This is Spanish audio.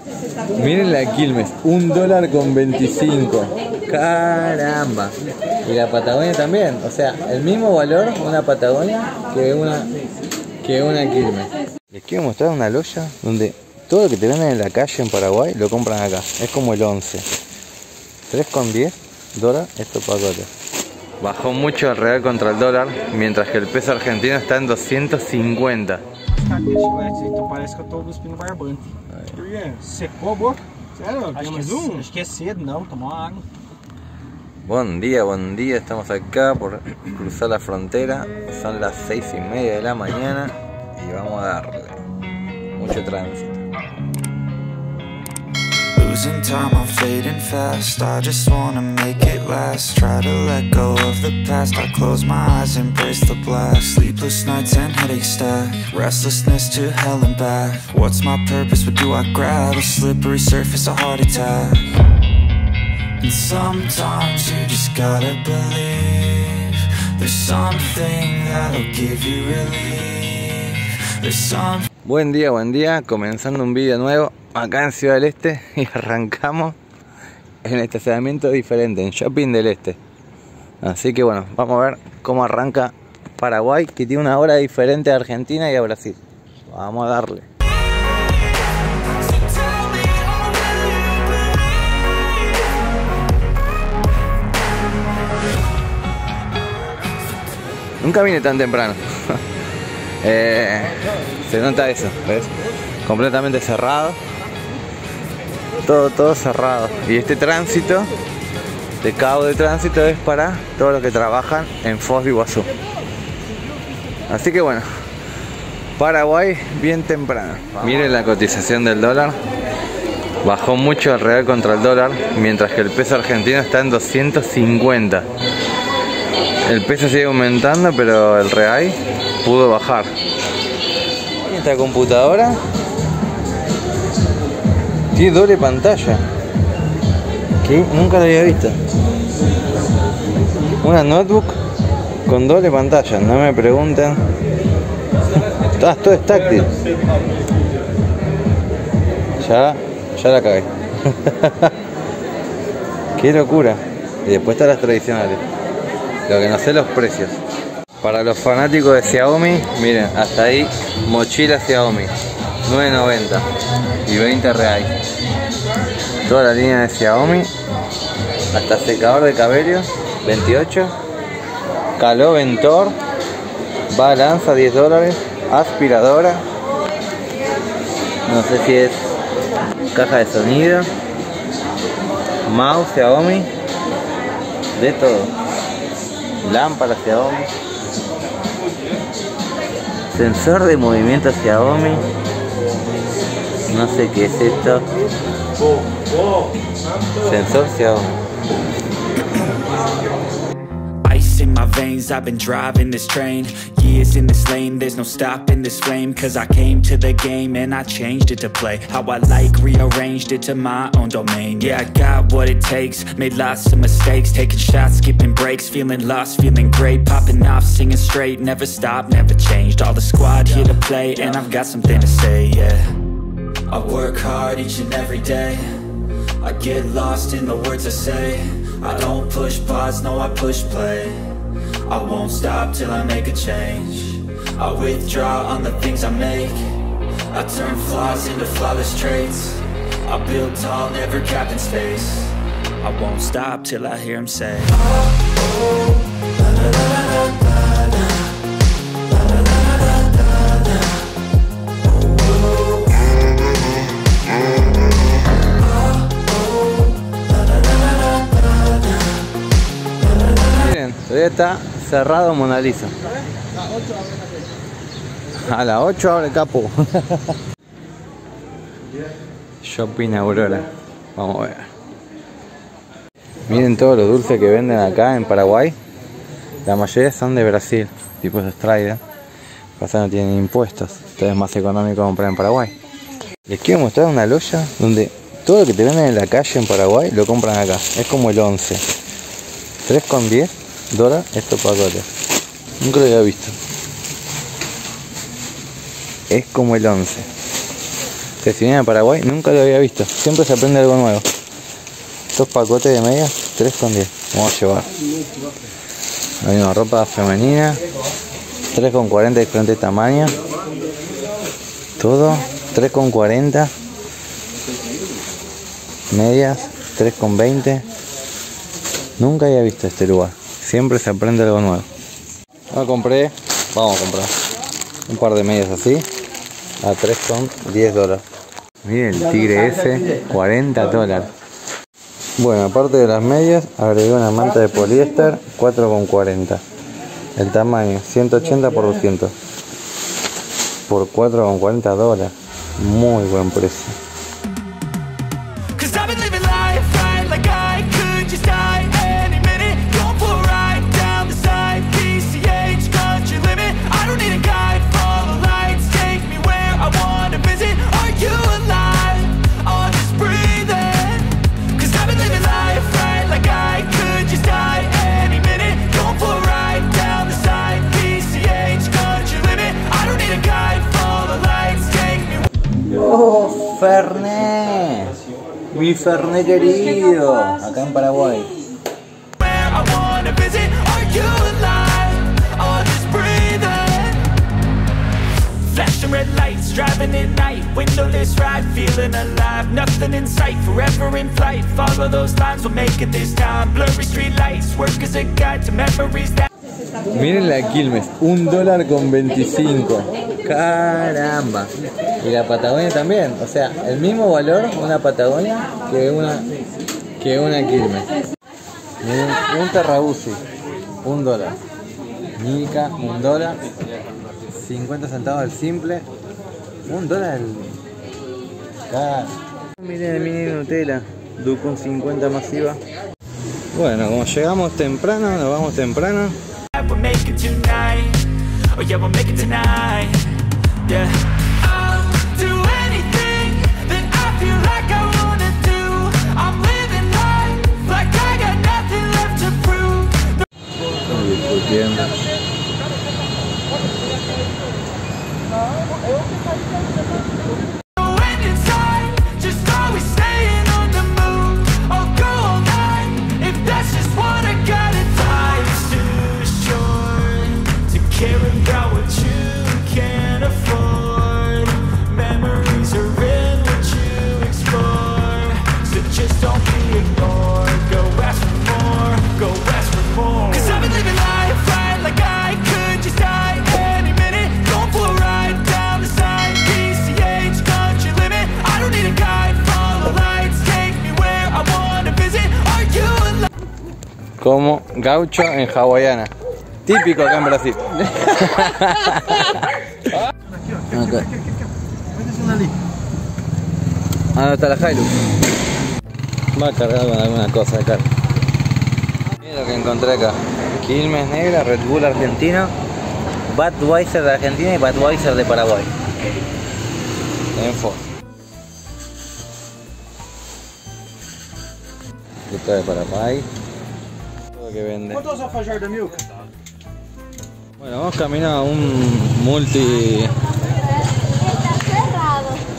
Miren la Quilmes, $1.25. Caramba. Y la Patagonia también. O sea, el mismo valor una Patagonia que una Quilmes. Les quiero mostrar una loya donde todo lo que te venden en la calle en Paraguay lo compran acá. Es como el 11. $3.10 estos pacotes. Bajó mucho el real contra el dólar, mientras que el peso argentino está en 250. Parece que eu tô cuspindo barbante. Por quê? Secou a boca? Sério? Acho que é cedo, não. Tomar uma água. Buen día, estamos acá por cruzar la frontera. Son las 6:30 de la mañana y vamos a darle. Mucho tránsito. Losing time, I'm fading fast. I just wanna make it last. Try to let go of the past. I close my eyes, embrace the blast. Sleepless nights and headaches stack. Restlessness to hell and back. What's my purpose? What do I grab? A slippery surface, a heart attack. And sometimes you just gotta believe there's something that'll give you relief. There's something. Buen día, comenzando un vídeo nuevo acá en Ciudad del Este y arrancamos en estacionamiento diferente, en Shopping del Este. Así que bueno, vamos a ver cómo arranca Paraguay, que tiene una hora diferente a Argentina y a Brasil. Vamos a darle. Nunca vine tan temprano. Se nota eso, ¿ves? Completamente cerrado. Todo cerrado. Y este tránsito, este cabo de tránsito, es para todos los que trabajan en Foz de Iguazú. Así que bueno, Paraguay bien temprano. Miren la cotización del dólar. Bajó mucho el real contra el dólar, mientras que el peso argentino está en 250. El peso sigue aumentando, pero el real pudo bajar. Esta computadora tiene doble pantalla, que nunca lo había visto. Una notebook con doble pantalla, no me pregunten. Todo es táctil. Ya la cagué. Qué locura. Y después están las tradicionales. Lo que no sé los precios. Para los fanáticos de Xiaomi, miren, hasta ahí mochila Xiaomi, $9.90 y 20 reais. Toda la línea de Xiaomi, hasta secador de cabello, 28. Caló Ventor, balanza, $10. Aspiradora, no sé si es caja de sonido, mouse Xiaomi, de todo. Lámpara Xiaomi. Sensor de movimiento Xiaomi. No sé qué es esto. Sensor Xiaomi. Ice in my veins, I've been driving this train. Years in this lane, there's no stopping this flame. Cause I came to the game and I changed it to play how I like, rearranged it to my own domain. Yeah, I got what it takes, made lots of mistakes, taking shots, skipping breaks, feeling lost, feeling great, popping off, singing straight, never stopped, never changed. All the squad here to play and I've got something to say, yeah. I work hard each and every day, I get lost in the words I say. I don't push pause, no I push play. I won't stop till I make a change. I withdraw on the things I make. I turn flaws into flawless traits. I build tall, never capped in space. I won't stop till I hear him say, oh, la, la, la, la, la, la. Todavía está cerrado Mona Lisa. A las 8 abre Capo. Shopping Aurora. Vamos a ver. Miren todos los dulces que venden acá en Paraguay. La mayoría son de Brasil, tipo de Strider. Pasa no tienen impuestos, entonces es más económico comprar en Paraguay. Les quiero mostrar una loya donde todo lo que te venden en la calle en Paraguay lo compran acá. Es como el 11. $3.10 estos pacotes. Nunca lo había visto. Es como el 11. que si viene a Paraguay nunca lo había visto. Siempre se aprende algo nuevo. Estos pacotes de medias, 3,10. Vamos a llevar. Hay una ropa femenina, 3,40 diferentes tamaños. Todo, 3,40. Medias, 3,20. Nunca había visto este lugar. Siempre se aprende algo nuevo. Vamos a comprar un par de medias así a $3,10. Miren el tigre ese, $40. Bueno, aparte de las medias, agregué una manta de poliéster, 4,40. El tamaño, 180 por 200. Por $4,40. Muy buen precio. ¡Oh, Fernet! Mi Fernet querido, acá en Paraguay. Flashing red lights, driving at night, windowless ride, feeling alive, nothing in sight, forever in flight, follow those lines, we'll make it this time, blurry street lights, work as a guide to memories that... Miren la Quilmes, $1.25. Caramba. Y la Patagonia también, o sea, el mismo valor una Patagonia que una Quilmes. Miren, un Terrabuzzi, $1. Nica, $1. 50 centavos el simple, $1 el... Caro. Miren el mini Nutella, Ducon 50 masiva. Bueno, como llegamos temprano, nos vamos temprano. We'll make it tonight. Oh yeah, we'll make it tonight. Yeah. I'll do anything that I feel like I wanna do. I'm living life like I got nothing left to prove. When inside, just always staying on the move. I'll go all night if that's just what I gotta do. Care about what you can't afford. Memories are in what you explore. So just don't be ignored. Go ask for more. Go ask for more. 'Cause I've been living life right like I could just die any minute. Going for a ride down the side. PCH country limit. I don't need a guide. Follow lights. Take me where I wanna visit. Are you alive? Como gaucho en hawaiana. Típico acá en Brasil. Acá. Ah, no está la Hilux. Va a cargar con alguna cosa acá. Mira lo que encontré acá. Quilmes negra, Red Bull argentino, Budweiser de Argentina y Budweiser de Paraguay. En Ford. Esto de Paraguay. Todo lo que vende. ¿Cuántos alfajores de milk? Bueno, vamos caminando a un multi... Está cerrado.